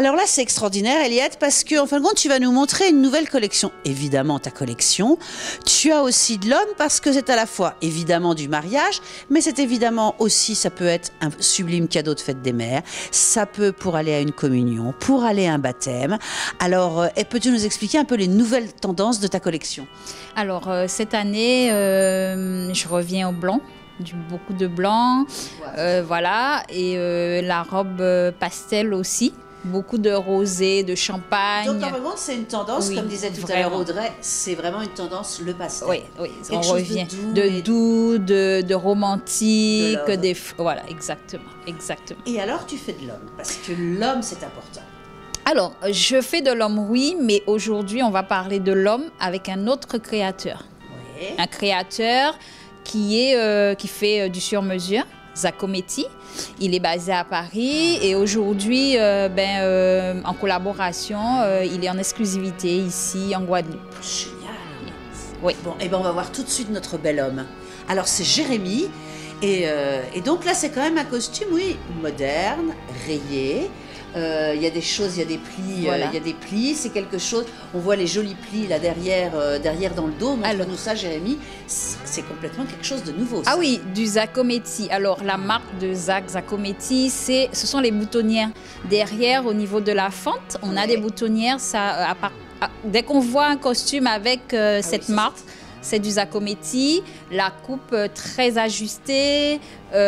Alors là, c'est extraordinaire, Eliette, parce que en fin de compte, tu vas nous montrer une nouvelle collection. Évidemment, ta collection. Tu as aussi de l'homme parce que c'est à la fois évidemment du mariage, mais c'est évidemment aussi, ça peut être un sublime cadeau de fête des mères. Ça peut pour aller à une communion, pour aller à un baptême. Alors, peux-tu nous expliquer un peu les nouvelles tendances de ta collection? Alors, cette année, je reviens au blanc. Beaucoup de blanc, voilà, et la robe pastel aussi. Beaucoup de rosé, de champagne. Donc, normalement, c'est une tendance, oui, comme disait tout à l'heure Audrey, c'est vraiment une tendance, le pastel. Oui, oui, on revient de doux, de romantique, voilà, exactement, exactement. Et alors, tu fais de l'homme, parce que l'homme, c'est important. Alors, je fais de l'homme, oui, mais aujourd'hui, on va parler de l'homme avec un autre créateur. Oui. Un créateur qui fait du sur-mesure, Zacometti. Il est basé à Paris et aujourd'hui, en collaboration, il est en exclusivité ici en Guadeloupe. Génial. Oui. Bon, et ben on va voir tout de suite notre bel homme. Alors c'est Jérémy et donc là c'est quand même un costume, oui, moderne, rayé. Il y a des choses, il y a des plis, voilà. Il y a des plis, c'est quelque chose, on voit les jolis plis là derrière, derrière dans le dos. Montre-nous ça, Jérémy, c'est complètement quelque chose de nouveau. Ça. Ah oui, du Zacometti. Alors la marque de Zacometti, ce sont les boutonnières. Derrière, au niveau de la fente, on a des boutonnières. Dès qu'on voit un costume avec cette marque, c'est du Zacometti. La coupe très ajustée.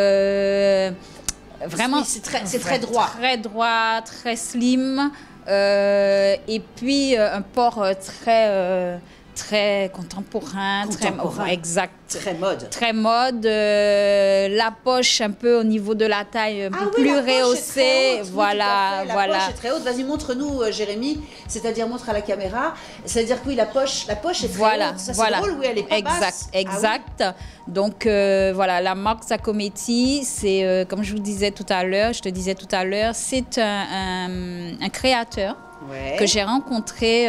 Vraiment, oui, c'est très droit. Très droit, très slim. Et puis, un port très contemporain. Exact. Très mode. Très mode. La poche un peu au niveau de la taille un peu plus rehaussée. Voilà, la poche est très haute. Vas-y, montre-nous, Jérémy. C'est-à-dire, montre à la caméra. C'est-à-dire que oui, la poche est très haute. Ça, c'est drôle, oui, elle est pas basse. Exact. Ah, oui. Donc, voilà, la marque Zacometti, c'est, comme je te disais tout à l'heure, c'est un créateur. Ouais. Que j'ai rencontré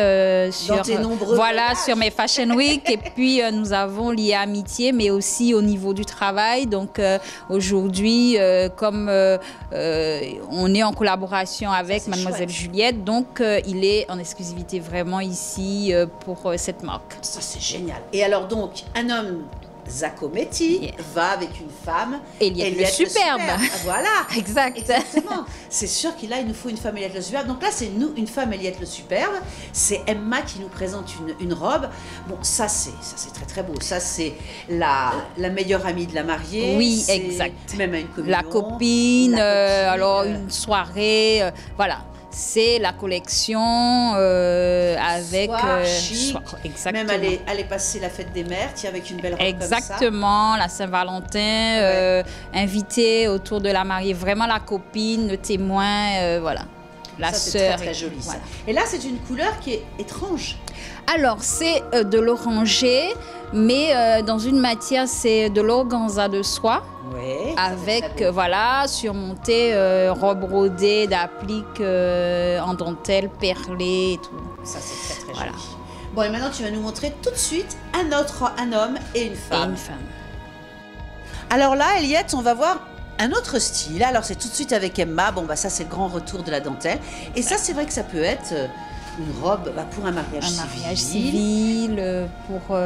sur mes Fashion Week et puis nous avons lié amitié mais aussi au niveau du travail. Donc aujourd'hui comme on est en collaboration avec Mademoiselle Juliette, donc il est en exclusivité vraiment ici pour cette marque. Ça c'est génial. Et alors donc un homme Zacometti va avec une femme. Eliette le superbe. Voilà. Exactement. C'est sûr qu'il nous faut une femme Eliette le superbe. Donc là, c'est une femme Eliette le superbe. C'est Emma qui nous présente une robe. Bon, ça c'est très très beau. Ça c'est la meilleure amie de la mariée. Oui, exact. Même à une communion. La copine. Alors une soirée. Voilà. C'est la collection avec chic. Exactement. Même aller passer la fête des mères, avec une belle robe exactement, comme ça. La Saint-Valentin, invité autour de la mariée, vraiment la copine, le témoin, voilà. La sœur. C'est très, très joli, voilà. Ça. Et là, c'est une couleur qui est étrange. Alors, c'est de l'oranger, mais dans une matière, c'est de l'organza de soie. Oui, avec, voilà, surmonté, robe brodée d'applique en dentelle, perlée et tout. Ça, c'est très, très joli. Bon, et maintenant, tu vas nous montrer tout de suite un homme et une femme. Alors là, Eliette, on va voir un autre style. Alors, c'est tout de suite avec Emma. Bon, bah ça, c'est le grand retour de la dentelle. Et ça, c'est vrai que ça peut être une robe pour un mariage civil. Pour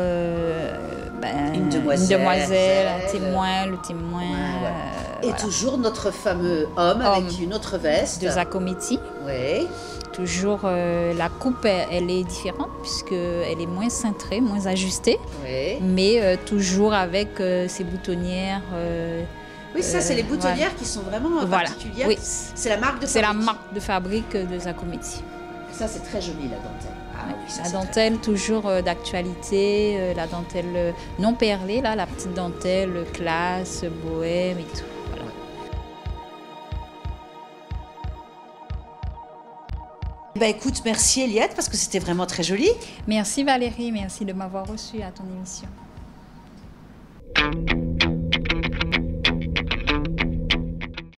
une demoiselle, un témoin, le témoin. Et voilà. Toujours notre fameux homme avec une autre veste. De Zacometti. Oui. Toujours la coupe, elle est différente puisqu'elle est moins cintrée, moins ajustée. Oui. Mais toujours avec ses boutonnières. Oui, ça, c'est les boutonnières qui sont vraiment particulières. Oui. C'est la marque de fabrique. C'est la marque de fabrique de Zacometti. Ça, c'est très joli, la dentelle. Ah, oui, ça, la dentelle, toujours d'actualité. La dentelle non perlée, là, la petite dentelle classe, bohème et tout. Voilà. Écoute, merci Eliette, parce que c'était vraiment très joli. Merci Valérie, merci de m'avoir reçue à ton émission.